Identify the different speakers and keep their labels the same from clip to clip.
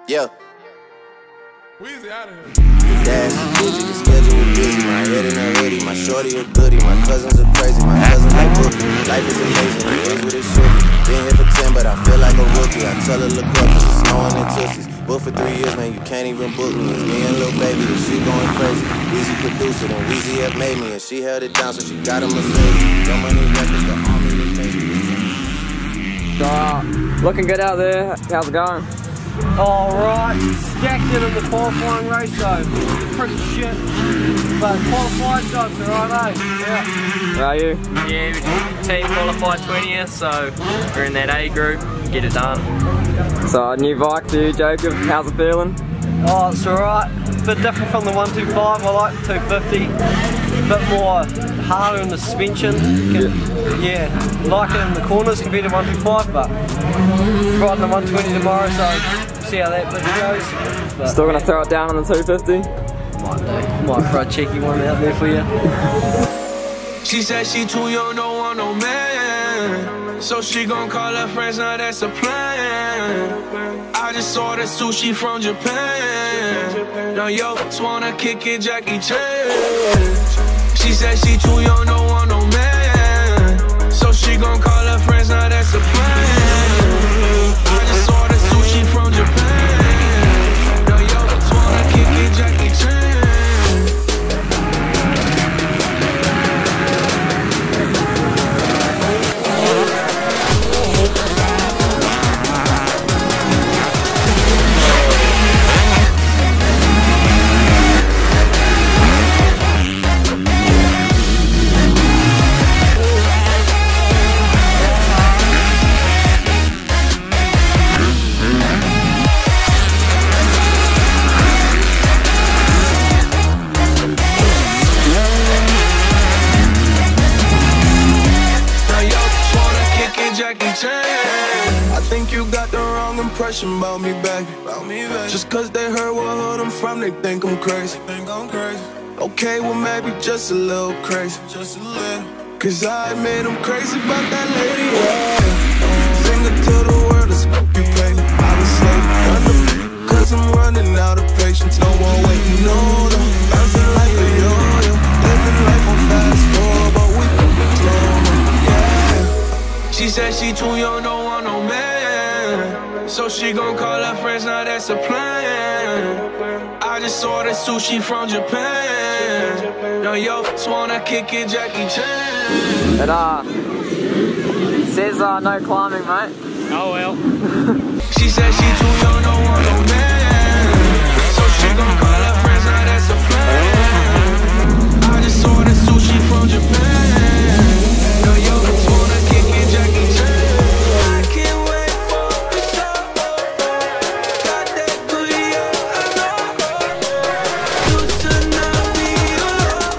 Speaker 1: Yeah.
Speaker 2: Weezy out of here.
Speaker 1: Dash is busy, the schedule is busy. My head in a hoodie, my shorty a goodie. My cousins are crazy, my cousins like bookie. Life is amazing, it is what it should be. Been here for 10, but I feel like a rookie. I tell her look up, cause it's snowing in Tootsies. Booked for 3 years, man, you can't even book me. It's me and Lil Baby, the shit going crazy. Weezy produced it, and Weezy have made me. And she held it down, so she got a Mercedes. Your money records, the army is baby.
Speaker 3: Looking good out there. How's it going?
Speaker 4: Alright, stacked it in the qualifying race though. Pretty shit. But qualified shots alright, eh? Yeah.
Speaker 3: Where are you?
Speaker 5: Yeah, we team qualified 20th, so we're in that A group. Get it done.
Speaker 3: So, a new bike for you, Jacob. How's it feeling?
Speaker 4: Oh, it's alright. Bit different from the 125. I like the 250. Bit more harder in the suspension. Yeah, like it in the corners compared to 125, but riding the 120 tomorrow, so see how that bit goes. But,
Speaker 3: still gonna throw it down on the 250?
Speaker 4: Might do. Might throw a cheeky one out there for you.
Speaker 2: She said she too young, don't want no man. So she gon' call her friends, now that's a plan. I just saw the sushi from Japan. Now yo, just wanna kick it, Jackie Chan. She said she too young, don't want no man. So she gon' call her friends, now that's a plan. I just saw the sushi from Japan. Now yo, just wanna kick it, Jackie Chan. I think you got the wrong impression about me, baby. Just cause they heard what hood I'm from, they think I'm crazy. Okay, well maybe just a little crazy. Cause I admit I'm crazy about that lady, yeah. Finger to the world, it's you pay. I was slave, cause I'm running out of patience. No more waiting, no, no. Bouncing like a yo-yo. Living life on fast forward, but we slow, yeah. She said she too young, don't want no man. So she gon' call her friends, now that's a plan. I just saw the sushi from Japan. Now yo, just wanna kick it, Jackie Chan.
Speaker 3: It says no climbing, mate.
Speaker 5: Oh well.
Speaker 2: She said she too young, don't want no man. So she gon' call her friends, now that's a plan. I just saw the sushi from Japan. Now yo, just wanna kick it, Jackie Chan. I can't wait for the show. Got that booty up, I know. You should not be alone.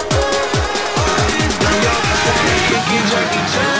Speaker 2: Now yo, just wanna kick it, Jackie Chan.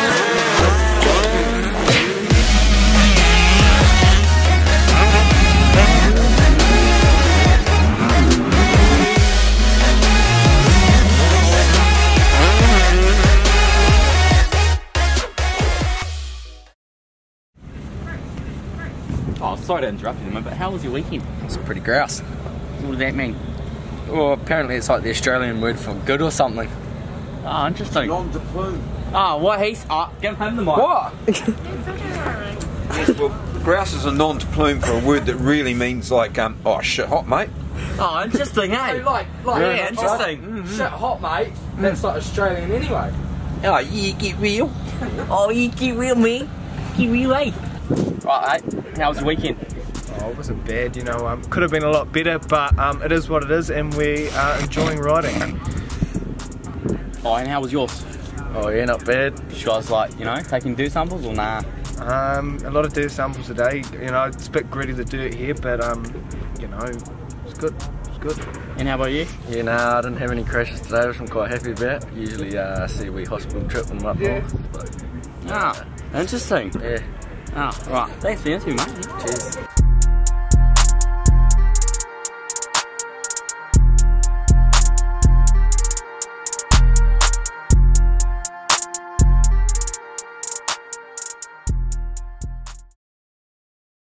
Speaker 6: Oh, sorry to interrupt you, but how was your weekend?
Speaker 4: It's pretty grouse.
Speaker 6: What does that mean?
Speaker 4: Well, apparently it's like the Australian word for good or something.
Speaker 6: Oh, interesting.
Speaker 1: Non-de-plume.
Speaker 6: Oh, what he's... Oh, give him the mic.
Speaker 4: What?
Speaker 7: Yes, well, grouse is a non-de-plume for a word that really means like, oh shit hot, mate.
Speaker 6: Oh, interesting, eh?
Speaker 4: Like
Speaker 6: yeah, interesting.
Speaker 4: Shit hot, mate. That's like Australian anyway.
Speaker 7: Oh, yeah, get real.
Speaker 6: Oh, you get real, man. Get real, eh? Right, how was your weekend?
Speaker 8: Oh, it wasn't bad, you know, could have been a lot better, but it is what it is, and we are enjoying riding.
Speaker 6: Oh, and how was yours?
Speaker 8: Oh yeah, not bad.
Speaker 6: You guys like, you know, taking dirt samples or nah?
Speaker 8: A lot of dirt samples today, you know, it's a bit gritty, the dirt here, but you know, it's good, it's good.
Speaker 6: And how about you?
Speaker 4: Yeah, nah, I didn't have any crashes today, which I'm quite happy about. Usually see a wee hospital trip when I'm up north. But,
Speaker 6: Ah, interesting.
Speaker 4: Yeah.
Speaker 6: Oh, right. Thanks for the interview, mate.
Speaker 4: Cheers.